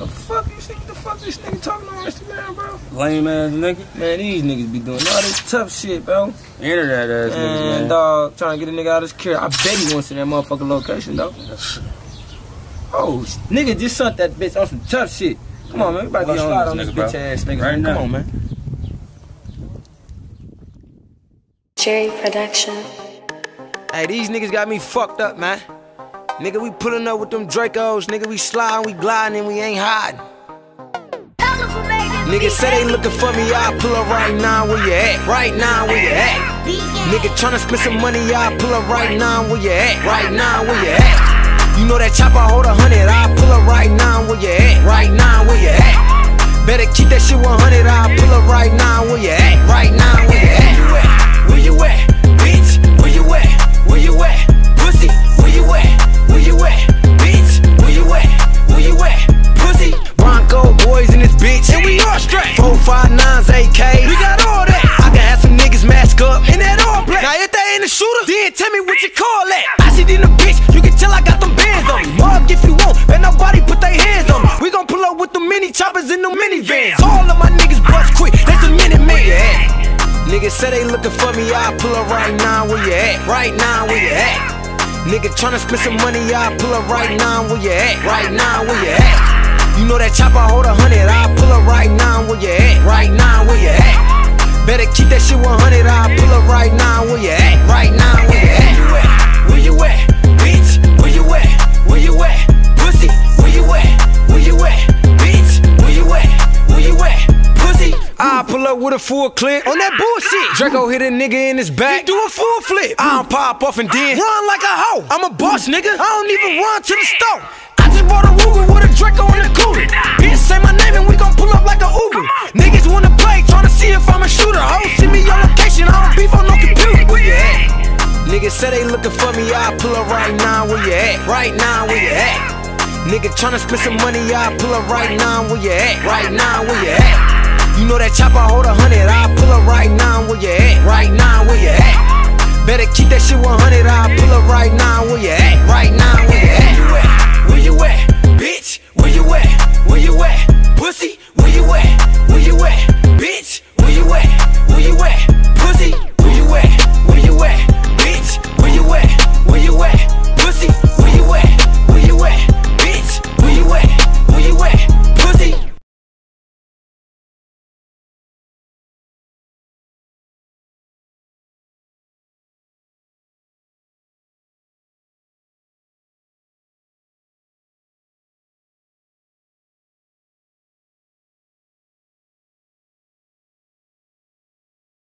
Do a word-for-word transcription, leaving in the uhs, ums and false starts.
The fuck you see? The fuck this nigga talking on Instagram, bro? Lame ass nigga. Man, these niggas be doing all this tough shit, bro. Internet ass man, niggas, man. Dog, trying to get a nigga out of his care. I bet he wants to that motherfucking location, though. Oh, nigga just sent that bitch on some tough shit. Come on, man. We about to get on, on this nigga, bitch bro. ass nigga. Right Come on, man. Jerry Production. Hey, these niggas got me fucked up, man. Nigga, we pulling up with them Dracos. Nigga, we sliding, we gliding, and we ain't hiding. Niggas say they looking for me, I'll pull up right now where you at. Right now where you at. Nigga tryna spend some money, I'll pull up right now where you at. Right now where you at. You know that chopper hold a hundred, I'll pull up right now where you at. Right now where you at. Better keep that shit one hundred, I'll pull up right now where you at. Right now where you at. Where you at, bitch? Where you at? Where you at? Pussy, where you at? Where you at? Bitch, where you at? Where you at? Pussy, Bronco boys in this bitch, and we all straight. Four, five, nines, A Ks, we got all that. I can have some niggas mask up in that all black. Now if they ain't a shooter, then tell me what you call that. I see in the bitch, you can tell I got them bands on me. Mug if you want, bet nobody put their hands on me. We gon' pull up with the mini choppers in the minivans. All of my niggas bust quick, that's a minute man. Yeah. Niggas say they looking for me, I'll pull up right now where you at. Right now where you at. Nigga tryna spend some money, I'll pull up right now where you at. Right now where you at. You know that chopper hold a hundred, I'll pull up right now where you at. Right now where you at. Better keep that shit one hundred, I'll pull up right now where you at. Right now where you at. Where you at, bitch? Where you at? Where you at? Pussy, where you at? Where you at? Bitch, where you at? Where you at? Pussy. I pull up with a full clip on that bullshit. Draco hit a nigga in his back, he do a full flip. I don't pop off and then run like a hoe. I'm a boss, nigga. I don't even run to the store. I just bought a Ruger with a Draco in the cooler. Bitch, say my name and we gon' pull up like a Uber. Niggas wanna play, tryna see if I'm a shooter. Ho, send me your location, I don't beef on no computer. Where you at? Niggas say they looking for me, I'll pull up right now where you at. Right now where you at. Nigga tryna spend some money, I'll pull up right now where you at. Right now where you at. You know that chopper hold a hundred, I'll pull up right now where you at. Right now where you at. Better keep that shit one hundred, I'll pull up right now where you at. Right now where you at. Where you at, bitch? Where you at?